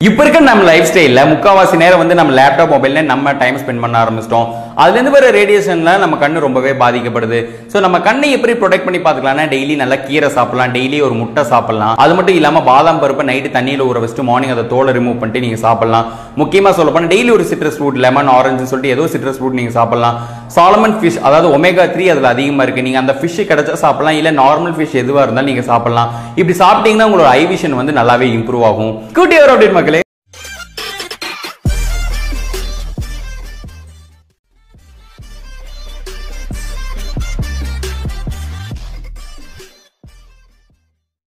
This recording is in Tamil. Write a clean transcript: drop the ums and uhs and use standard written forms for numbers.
இப்ப இருக்க நம்ம லைஃப் ஸ்டைல்ல முக்காவாசி நேரம் வந்து நம்ம லேப்டாப் மொபைல்ல நம்ம டைம் ஸ்பெண்ட் பண்ண ஆரம்பிச்சிட்டோம். அதுல இருந்து வர ரேடியேஷன்ல நம்ம கண்ணு ரொம்பவே பாதிக்கப்படுது. சோ நம்ம கண்ணை எப்படி ப்ரொடெக்ட் பண்ணி பாத்துக்கலாம்னா டெய்லி நல்லா கீரை சாப்பிடலாம், டெய்லி ஒரு முட்டை சாப்பிடலாம். அது மட்டும் இல்லாம பாதாம் பருப்பை நைட்டு தண்ணியில ஊற வச்சுட்டு மார்னிங் அதை தோலை ரிமூவ் பண்ணிட்டு நீங்க சாப்பிடலாம். முக்கியமா சொல்ல போனா டெய்லி ஒரு சிட்ரஸ் ஃப்ரூட், லெமன், ஆரஞ்சு சொல்லிட்டு ஏதோ சிட்ரஸ் ஃப்ரூட் நீங்க சாப்பிடலாம். சாலமன் ஃபிஷ், அதாவது ஒமேகா 3 அதுல அதிகமா இருக்கு. நீங்க அந்த ஃபிஷ் கிடைச்சா சாப்பிடலாம், இல்ல நார்மல் ஃபிஷ் எதுவா இருந்தாலும் நீங்க சாப்பிடலாம். இப்படி சாப்பிட்டீங்கன்னா உங்களோட ஐ விஷன் வந்து நல்லாவே இம்ப்ரூவ் ஆகும். குட்டி ஒரு அப்டேட் மக்களே.